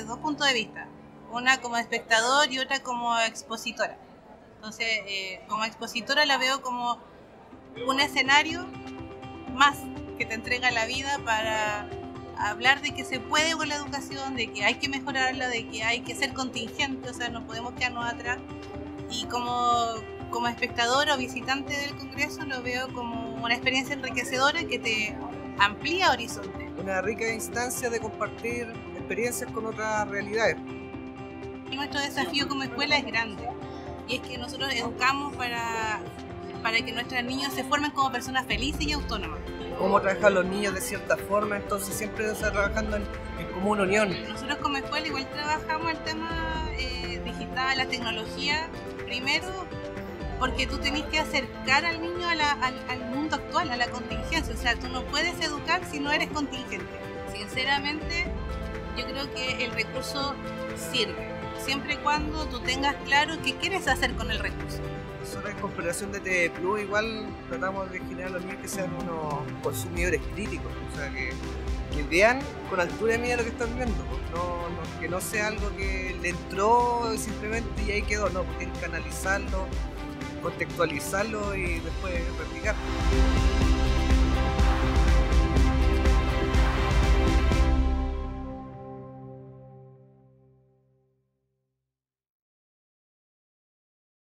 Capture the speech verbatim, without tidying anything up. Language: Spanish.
dos puntos de vista, una como espectador y otra como expositora. Entonces, eh, como expositora la veo como un escenario más que te entrega la vida para hablar de que se puede con la educación, de que hay que mejorarla, de que hay que ser contingente, o sea, no podemos quedarnos atrás. Y como, como espectador o visitante del Congreso lo veo como una experiencia enriquecedora que te amplía horizontes. Una rica instancia de compartir experiencias con otras realidades. Nuestro desafío como escuela es grande y es que nosotros educamos para, para que nuestros niños se formen como personas felices y autónomas. Cómo trabajan los niños de cierta forma, entonces siempre está trabajando en, en común unión. Nosotros como escuela igual trabajamos el tema eh, digital, la tecnología, primero porque tú tenés que acercar al niño a la, al, al mundo actual, a la contingencia, o sea, tú no puedes educar si no eres contingente. Sinceramente, yo creo que el recurso sirve, siempre y cuando tú tengas claro qué quieres hacer con el recurso. Nosotros en cooperación de T V Plus igual tratamos de generar a los niños que sean unos consumidores críticos, o sea, que, que vean con altura de mira lo que están viendo, no, no, que no sea algo que le entró simplemente y ahí quedó, no, tienen que analizarlo, contextualizarlo y después replicar.